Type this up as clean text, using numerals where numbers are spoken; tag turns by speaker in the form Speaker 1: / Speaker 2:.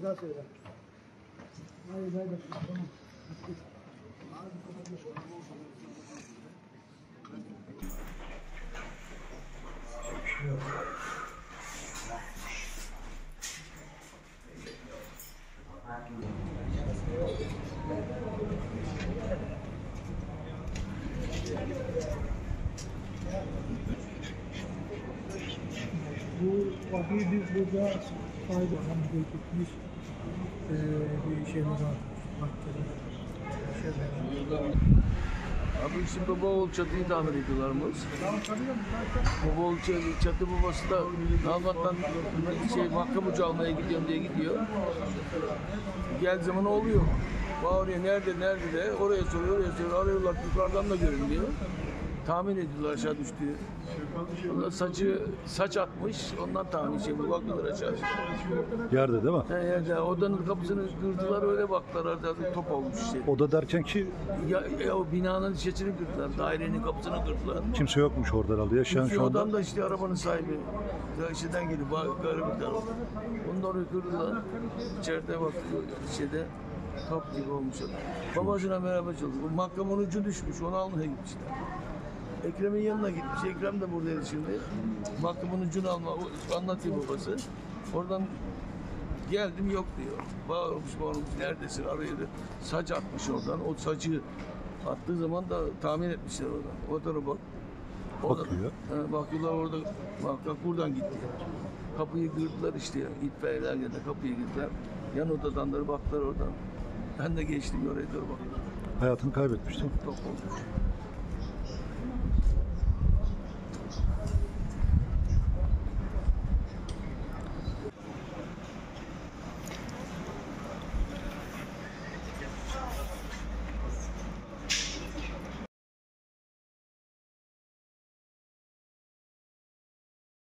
Speaker 1: daha söyle. Hayır, hayır. Tamam. Bu vahiy biz burada faydalan gitmiş bir şeyler var.
Speaker 2: Abi işte Babaoğlu çatıyı tamir ediyorlarmış. Babaoğlu çatı babası da damattan Makkabucu almaya gidiyorum diye gidiyor. Gel zaman oluyor. Bağırıyor nerede de oraya soruyor arıyorlar yukarıdan da görünmüyor. Tahmin ediyorlar aşağı düştüğü. Ondan saç atmış ondan tahmin bu bakıyorlar aşağı.
Speaker 3: Yerde değil mi?
Speaker 2: He yerde odanın kapısını kırdılar öyle baktılar arada top olmuş işte.
Speaker 3: Oda derken ki
Speaker 2: O binanın içini kırdılar, dairenin kapısını kırdılar.
Speaker 3: kimse yokmuş orada herhalde. Yaşayan şu anda.
Speaker 2: Adam da işte arabanın sahibi. İçeriden geliyor, garip bir taraf. Onu da oraya kırdılar. İçeride bakıyor, içeride top gibi olmuş adam. Babasına merhaba çalışıyor. Bu mahkemenin ucu düşmüş, onu almaya gitmişler. Ekrem'in yanına gitmiş. Ekrem de buradaydı şimdi. Mahkemenin ucunu anlatıyor babası. Oradan geldim yok diyor. Bağırmış neredesin arıyor. Saç atmış oradan. O saçı attığı zaman da tahmin etmişler oradan. O tarafa
Speaker 3: Bakıyor.
Speaker 2: Bakıyorlar orada. Bak buradan gitti. Kapıyı kırdılar işte. İtfaiyeler geldi kapıyı kırdılar. Yan odadan da baktılar oradan. Ben de geçtim oraya doğru baktım.
Speaker 3: Hayatını kaybetmiştim.
Speaker 2: Top olmuş.